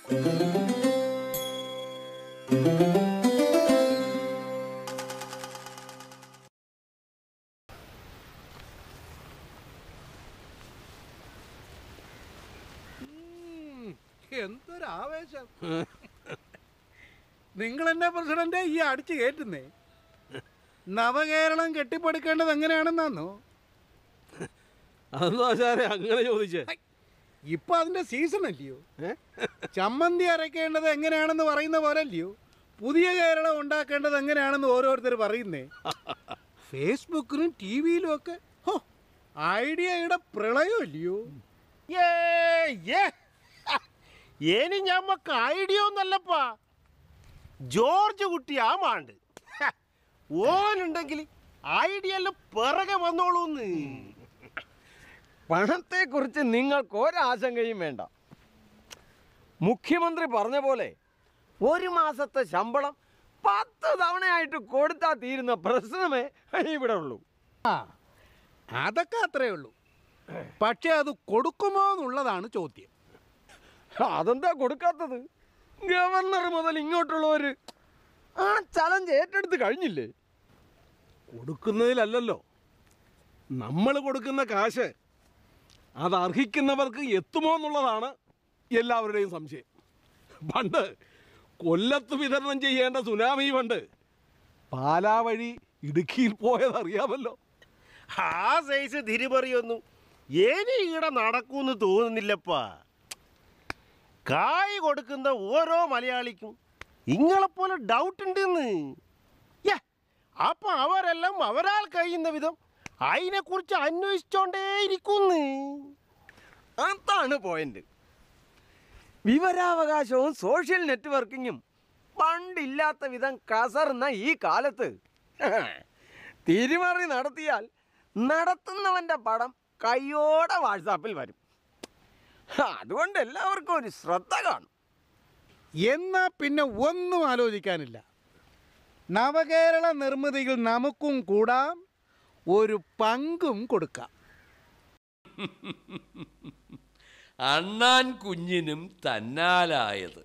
എന്തൊരാവേശം! നിങ്ങൾ എന്നെ പ്രസിഡന്റ് ഈ അടിച്ചു കയറ്റുന്നേ. നവകേരളം കെട്ടിപ്പടുക്കേണ്ടത് എങ്ങനെയാണെന്നാന്നോ? അങ്ങനെ ചോദിച്ചേ. ഇപ്പൊ അതിന്റെ സീസൺ അല്ലയോ? ചമ്മന്തി അരയ്ക്കേണ്ടത് എങ്ങനെയാണെന്ന് പറയുന്ന പോലെ അല്ലയോ പുതിയ കേരളം ഉണ്ടാക്കേണ്ടത് എങ്ങനെയാണെന്ന് ഓരോരുത്തർ പറയുന്നേ. ഫേസ്ബുക്കിലും ടി വിയിലും ഒക്കെ ഐഡിയയുടെ പ്രളയം അല്ലയോ? ഇനി ഞമ്മക്ക് ഐഡിയ ഒന്നല്ലപ്പാ, ജോർജ് കുട്ടി ആ മാണ്ട് ഓനുണ്ടെങ്കിൽ ഐഡിയ എല്ലാം പിറകെ വന്നോളൂന്ന്. പണത്തെക്കുറിച്ച് നിങ്ങൾക്ക് ഒരാശങ്കയും വേണ്ട. മുഖ്യമന്ത്രി പറഞ്ഞ പോലെ ഒരു മാസത്തെ ശമ്പളം 10 തവണയായിട്ട് കൊടുത്താൽ തീരുന്ന പ്രശ്നമേ ഇവിടെ ഉള്ളൂ. അതൊക്കെ അത്രേ ഉള്ളൂ. പക്ഷെ അത് കൊടുക്കുമോ എന്നുള്ളതാണ് ചോദ്യം. അതെന്താ കൊടുക്കാത്തത്? ഗവർണർ മുതൽ ഇങ്ങോട്ടുള്ളവർ ആ ചലഞ്ച് ഏറ്റെടുത്ത് കഴിഞ്ഞില്ലേ? കൊടുക്കുന്നതിലല്ലോ, നമ്മൾ കൊടുക്കുന്ന കാശ് അത് അർഹിക്കുന്നവർക്ക് എത്തുമോ എന്നുള്ളതാണ് എല്ലാവരുടെയും സംശയം. പണ്ട് കൊല്ലത്ത് വിതരണം ചെയ്യേണ്ട സുനാമി ഫണ്ട് പാലാ വഴി ഇടുക്കിയിൽ പോയതറിയാമല്ലോ. ആ സൈസ് തിരിമറിയൊന്നും ഇനി ഇവിടെ നടക്കൂന്ന് തോന്നുന്നില്ലപ്പാ. കായ് കൊടുക്കുന്ന ഓരോ മലയാളിക്കും ഇങ്ങളെപ്പോലെ ഡൗട്ട് ഉണ്ടെന്ന്. അപ്പൊ അവരെല്ലാം അവരാൾ കഴിയുന്ന വിധം അതിനെക്കുറിച്ച് അന്വേഷിച്ചോണ്ടേയിരിക്കുന്നു. അതാണ് പോയിന്റ്. വിവരാവകാശവും സോഷ്യൽ നെറ്റ്വർക്കിങ്ങും പണ്ടില്ലാത്ത വിധം കസർന്ന ഈ കാലത്ത് തിരിമറി നടത്തിയാൽ നടത്തുന്നവൻ്റെ പടം കയ്യോടെ വാട്സാപ്പിൽ വരും. അതുകൊണ്ട് എല്ലാവർക്കും ഒരു ശ്രദ്ധ കാണും. എന്നാ പിന്നെ ഒന്നും ആലോചിക്കാനില്ല. നവകേരള നിർമ്മിതിയിൽ നമുക്കും കൂടാം, ഒരു പങ്കും കൊടുക്കാം. അണ്ണാൻ കുഞ്ഞിനും തന്നാലായത്.